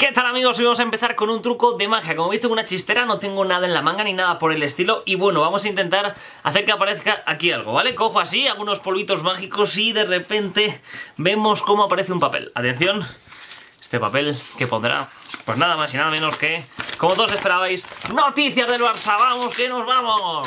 ¿Qué tal, amigos? Hoy vamos a empezar con un truco de magia. Como veis, tengo una chistera, no tengo nada en la manga ni nada por el estilo. Y bueno, vamos a intentar hacer que aparezca aquí algo, ¿vale? Cojo así, hago unos polvitos mágicos y de repente vemos cómo aparece un papel. Atención, este papel que pondrá, pues nada más y nada menos que, como todos esperabais, noticias del Barça. ¡Vamos, que nos vamos!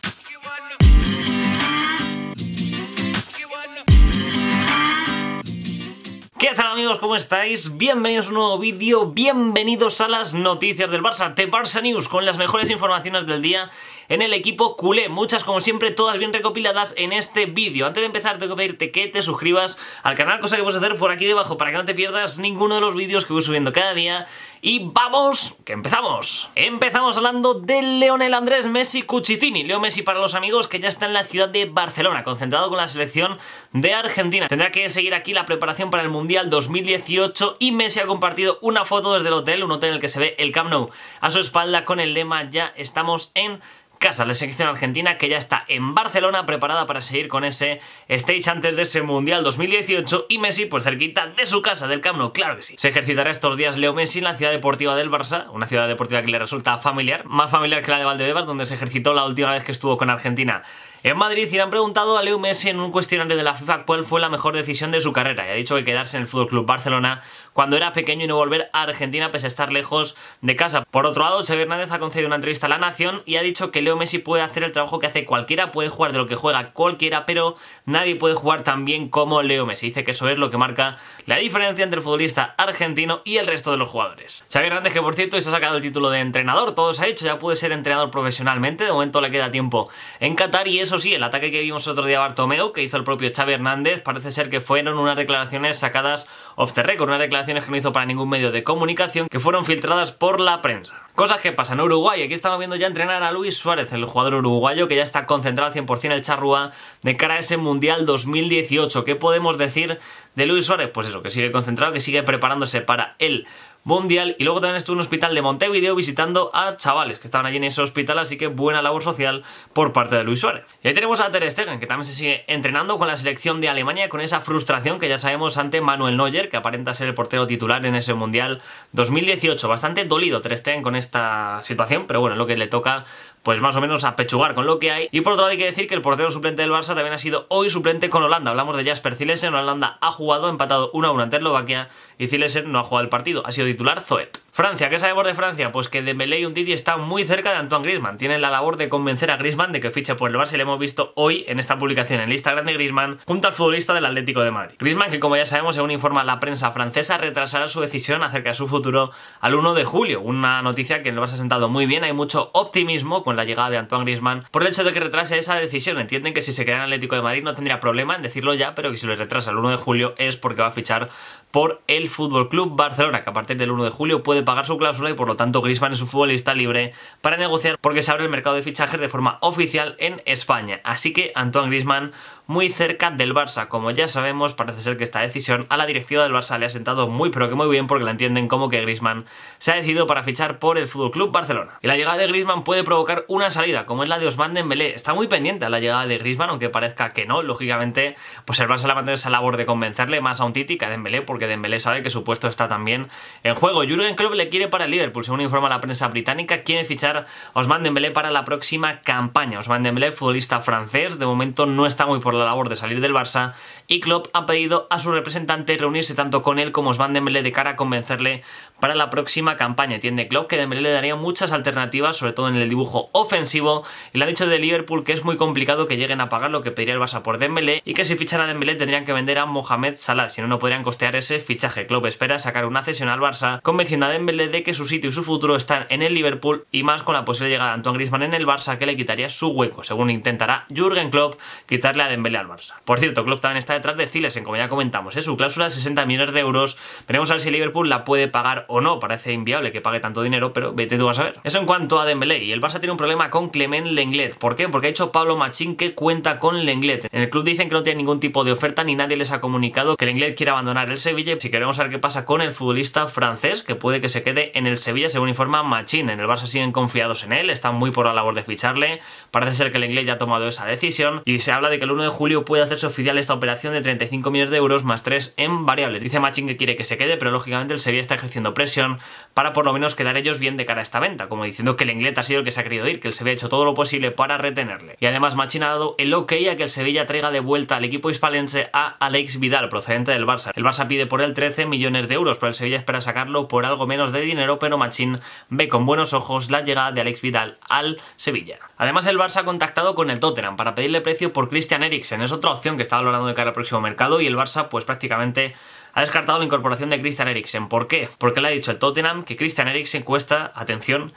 ¿Qué tal, amigos? ¿Cómo estáis? Bienvenidos a un nuevo vídeo, bienvenidos a las noticias del Barça, The Barça News, con las mejores informaciones del día en el equipo culé, muchas como siempre, todas bien recopiladas en este vídeo. Antes de empezar tengo que pedirte que te suscribas al canal, cosa que puedes hacer por aquí debajo para que no te pierdas ninguno de los vídeos que voy subiendo cada día. Y vamos, que empezamos. Empezamos hablando de Lionel Andrés Messi Cucitini. Leo Messi, para los amigos, que ya está en la ciudad de Barcelona, concentrado con la selección de Argentina. Tendrá que seguir aquí la preparación para el Mundial 2018 y Messi ha compartido una foto desde el hotel, un hotel en el que se ve el Camp Nou a su espalda con el lema "Ya estamos en casa". La selección argentina que ya está en Barcelona preparada para seguir con ese stage antes de ese Mundial 2018 y Messi pues cerquita de su casa, del Camp Nou, claro que sí. Se ejercitará estos días Leo Messi en la ciudad deportiva del Barça, una ciudad deportiva que le resulta familiar, más familiar que la de Valdebebas, donde se ejercitó la última vez que estuvo con Argentina en Madrid. Y le han preguntado a Leo Messi en un cuestionario de la FIFA cuál fue la mejor decisión de su carrera y ha dicho que quedarse en el FC Barcelona cuando era pequeño y no volver a Argentina pese a estar lejos de casa. Por otro lado, Xavi Hernández ha concedido una entrevista a La Nación y ha dicho que Leo Messi puede hacer el trabajo que hace cualquiera, puede jugar de lo que juega cualquiera, pero nadie puede jugar tan bien como Leo Messi. Dice que eso es lo que marca la diferencia entre el futbolista argentino y el resto de los jugadores. Xavi Hernández, que por cierto se ha sacado el título de entrenador, todo se ha hecho, ya puede ser entrenador profesionalmente, de momento le queda tiempo en Qatar. Y eso sí, el ataque que vimos el otro día a Bartomeu, que hizo el propio Xavi Hernández, parece ser que fueron unas declaraciones sacadas off the record, unas declaraciones que no hizo para ningún medio de comunicación, que fueron filtradas por la prensa. Cosas que pasan en Uruguay. Aquí estamos viendo ya entrenar a Luis Suárez, el jugador uruguayo que ya está concentrado al 100% el charrúa de cara a ese Mundial 2018. ¿Qué podemos decir de Luis Suárez? Pues eso, que sigue concentrado, que sigue preparándose para el Mundial. Y luego también estuvo en un hospital de Montevideo visitando a chavales que estaban allí en ese hospital, así que buena labor social por parte de Luis Suárez. Y ahí tenemos a Ter Stegen, que también se sigue entrenando con la selección de Alemania, con esa frustración que ya sabemos ante Manuel Neuer, que aparenta ser el portero titular en ese Mundial 2018. Bastante dolido Ter Stegen con esta situación, pero bueno, es lo que le toca, pues más o menos apechugar con lo que hay. Y por otro lado hay que decir que el portero suplente del Barça también ha sido hoy suplente con Holanda. Hablamos de Jasper Cillessen. Holanda ha jugado, empatado 1-1 ante Eslovaquia y Cillessen no ha jugado el partido, ha sido titular Zoet. Francia, ¿qué sabemos de Francia? Pues que Dembélé y Umtiti están muy cerca de Antoine Griezmann. Tienen la labor de convencer a Griezmann de que fiche por el Barça y le hemos visto hoy en esta publicación en el Instagram de Griezmann junto al futbolista del Atlético de Madrid. Griezmann, que como ya sabemos, según informa la prensa francesa, retrasará su decisión acerca de su futuro al 1 de julio. Una noticia que en el Barça ha sentado muy bien. Hay mucho optimismo con la llegada de Antoine Griezmann por el hecho de que retrase esa decisión. Entienden que si se queda en el Atlético de Madrid no tendría problema en decirlo ya, pero que si lo retrasa al 1 de julio es porque va a fichar por el FC Barcelona, que a partir del 1 de julio puede pagar su cláusula y por lo tanto Griezmann es un futbolista libre para negociar porque se abre el mercado de fichajes de forma oficial en España. Así que Antoine Griezmann muy cerca del Barça. Como ya sabemos, parece ser que esta decisión a la directiva del Barça le ha sentado muy pero que muy bien, porque la entienden como que Griezmann se ha decidido para fichar por el FC Barcelona. Y la llegada de Griezmann puede provocar una salida, como es la de Ousmane Dembélé. Está muy pendiente a la llegada de Griezmann, aunque parezca que no. Lógicamente, pues el Barça le va a mantener esa labor de convencerle más a Umtiti que a Dembélé, porque Dembélé sabe que su puesto está también en juego. Jürgen Klopp le quiere para el Liverpool, según informa la prensa británica. Quiere fichar a Ousmane Dembélé para la próxima campaña. Ousmane Dembélé, futbolista francés, de momento no está muy por la labor de salir del Barça, y Klopp ha pedido a su representante reunirse tanto con él como Ousmane Dembélé de cara a convencerle para la próxima campaña. Entiende Klopp que Dembélé le daría muchas alternativas, sobre todo en el dibujo ofensivo, y le ha dicho de Liverpool que es muy complicado que lleguen a pagar lo que pediría el Barça por Dembélé y que si fichan a Dembélé tendrían que vender a Mohamed Salah, si no, no podrían costear ese fichaje. Klopp espera sacar una cesión al Barça, convenciendo a Dembélé de que su sitio y su futuro están en el Liverpool, y más con la posible llegada de Antoine Griezmann en el Barça, que le quitaría su hueco, según intentará Jürgen Klopp quitarle a Dembélé al Barça. Por cierto, Klopp también está detrás de Cillessen, como ya comentamos, su cláusula de 60 millones de euros. Veremos a ver si Liverpool la puede pagar o no. Parece inviable que pague tanto dinero, pero vete tú a saber. Eso en cuanto a Dembélé. Y el Barça tiene un problema con Clement Lenglet. ¿Por qué? Porque ha dicho Pablo Machín que cuenta con Lenglet. En el club dicen que no tiene ningún tipo de oferta ni nadie les ha comunicado que Lenglet quiere abandonar el Sevilla. Si queremos saber qué pasa con el futbolista francés, que puede que se quede en el Sevilla, según informa Machín. En el Barça siguen confiados en él, están muy por la labor de ficharle. Parece ser que Lenglet ya ha tomado esa decisión y se habla de que el 1 de julio puede hacerse oficial esta operación de 35 millones de euros más 3 en variables. Dice Machín que quiere que se quede, pero lógicamente el Sevilla está ejerciendo presión para por lo menos quedar ellos bien de cara a esta venta, como diciendo que el Lenglet ha sido el que se ha querido ir, que el Sevilla ha hecho todo lo posible para retenerle. Y además Machín ha dado el ok a que el Sevilla traiga de vuelta al equipo hispalense a Alex Vidal, procedente del Barça. El Barça pide por él 13 millones de euros, pero el Sevilla espera sacarlo por algo menos de dinero, pero Machín ve con buenos ojos la llegada de Alex Vidal al Sevilla. Además el Barça ha contactado con el Tottenham para pedirle precio por Christian Eriksen, es otra opción que está valorando de cara al próximo mercado, y el Barça pues prácticamente ha descartado la incorporación de Christian Eriksen. ¿Por qué? Porque le ha dicho el Tottenham que Christian Eriksen cuesta, atención,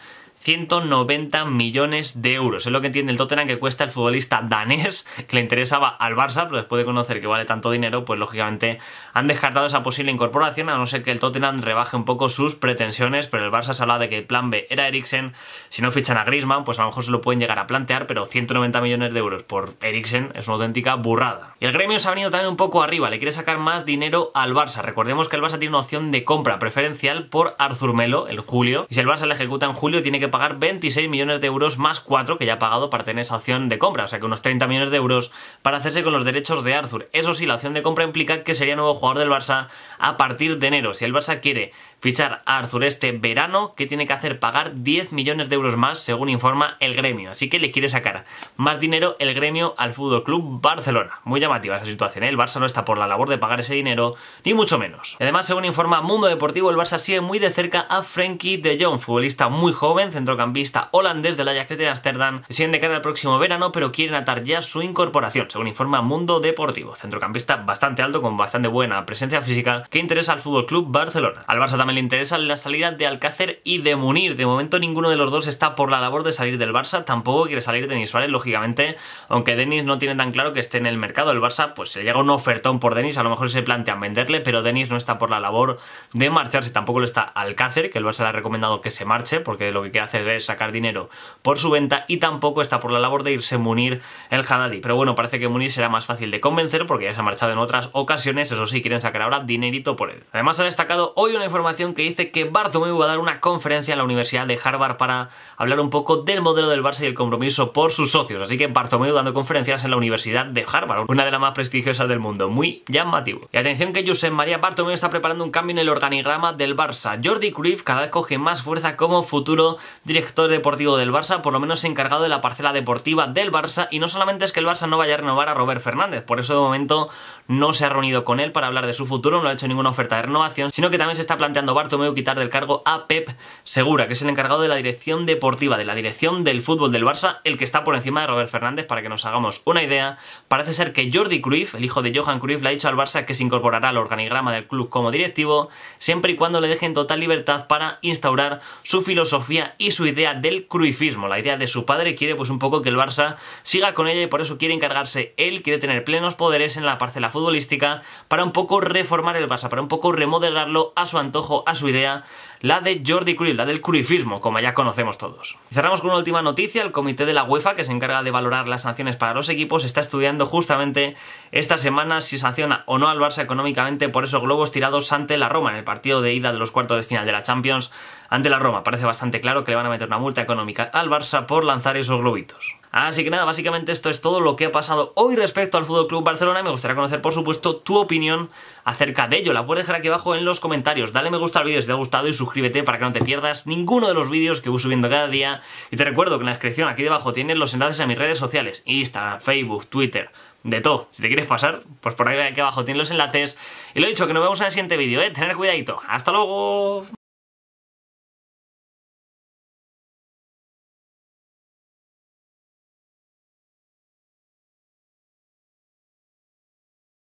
190 millones de euros. Es lo que entiende el Tottenham que cuesta el futbolista danés, que le interesaba al Barça, pero después de conocer que vale tanto dinero, pues lógicamente han descartado esa posible incorporación, a no ser que el Tottenham rebaje un poco sus pretensiones, pero el Barça se hablaba de que el plan B era Eriksen. Si no fichan a Griezmann, pues a lo mejor se lo pueden llegar a plantear, pero 190 millones de euros por Eriksen es una auténtica burrada. Y el Gremio se ha venido también un poco arriba, le quiere sacar más dinero al Barça. Recordemos que el Barça tiene una opción de compra preferencial por Arthur Melo en julio, y si el Barça la ejecuta en julio tiene que pagar 26 millones de euros más 4 que ya ha pagado para tener esa opción de compra, o sea que unos 30 millones de euros para hacerse con los derechos de Arthur. Eso sí, la opción de compra implica que sería nuevo jugador del Barça a partir de enero. Si el Barça quiere fichar a Arthur este verano, ¿qué tiene que hacer? Pagar 10 millones de euros más, según informa el Gremio. Así que le quiere sacar más dinero el Gremio al FC Barcelona. Muy llamativa esa situación, ¿eh? El Barça no está por la labor de pagar ese dinero, ni mucho menos. Además, según informa Mundo Deportivo, el Barça sigue muy de cerca a Frenkie de Jong, futbolista muy joven, centrocampista holandés del Ajax de Ámsterdam, que siguen de cara al próximo verano, pero quieren atar ya su incorporación, según informa Mundo Deportivo. Centrocampista bastante alto, con bastante buena presencia física, que interesa al FC Barcelona. Al Barça también le interesa la salida de Alcácer y de Munir. De momento ninguno de los dos está por la labor de salir del Barça, tampoco quiere salir Denis Suárez, lógicamente, aunque Denis no tiene tan claro que esté en el mercado. El Barça pues se llega un ofertón por Denis, a lo mejor se plantean venderle, pero Denis no está por la labor de marcharse, tampoco lo está Alcácer, que el Barça le ha recomendado que se marche, porque lo que quiere hacer es sacar dinero por su venta, y tampoco está por la labor de irse Munir el Haddadi. Pero bueno, parece que Munir será más fácil de convencer porque ya se ha marchado en otras ocasiones, eso sí, quieren sacar ahora dinerito por él. Además ha destacado hoy una información que dice que Bartomeu va a dar una conferencia en la Universidad de Harvard para hablar un poco del modelo del Barça y el compromiso por sus socios, así que Bartomeu dando conferencias en la Universidad de Harvard, una de las más prestigiosas del mundo, muy llamativo. Y atención que Josep María Bartomeu está preparando un cambio en el organigrama del Barça. Jordi Cruyff cada vez coge más fuerza como futuro director deportivo del Barça, por lo menos encargado de la parcela deportiva del Barça, y no solamente es que el Barça no vaya a renovar a Robert Fernández, por eso de momento no se ha reunido con él para hablar de su futuro, no ha hecho ninguna oferta de renovación, sino que también se está planteando Bartomeu quitar del cargo a Pep Segura, que es el encargado de la dirección deportiva, de la dirección del fútbol del Barça, el que está por encima de Robert Fernández. Para que nos hagamos una idea, parece ser que Jordi Cruyff, el hijo de Johan Cruyff, le ha dicho al Barça que se incorporará al organigrama del club como directivo, siempre y cuando le dejen total libertad para instaurar su filosofía y su idea del cruyffismo, la idea de su padre. Quiere pues un poco que el Barça siga con ella, y por eso quiere encargarse él, quiere tener plenos poderes en la parcela futbolística para un poco reformar el Barça, para un poco remodelarlo a su antojo, a su idea, la de Jordi Cruyff, la del cruyffismo, como ya conocemos todos. Y cerramos con una última noticia. El comité de la UEFA, que se encarga de valorar las sanciones para los equipos, está estudiando justamente esta semana si sanciona o no al Barça económicamente por esos globos tirados ante la Roma en el partido de ida de los cuartos de final de la Champions ante la Roma. Parece bastante claro que le van a meter una multa económica al Barça por lanzar esos globitos. Así que nada, básicamente esto es todo lo que ha pasado hoy respecto al FC Barcelona. Me gustaría conocer, por supuesto, tu opinión acerca de ello. La puedes dejar aquí abajo en los comentarios. Dale me gusta al vídeo si te ha gustado y suscríbete para que no te pierdas ninguno de los vídeos que voy subiendo cada día. Y te recuerdo que en la descripción aquí debajo tienes los enlaces a mis redes sociales: Instagram, Facebook, Twitter, de todo. Si te quieres pasar, pues por ahí aquí abajo tienes los enlaces. Y lo dicho, que nos vemos en el siguiente vídeo, Tener cuidadito. ¡Hasta luego!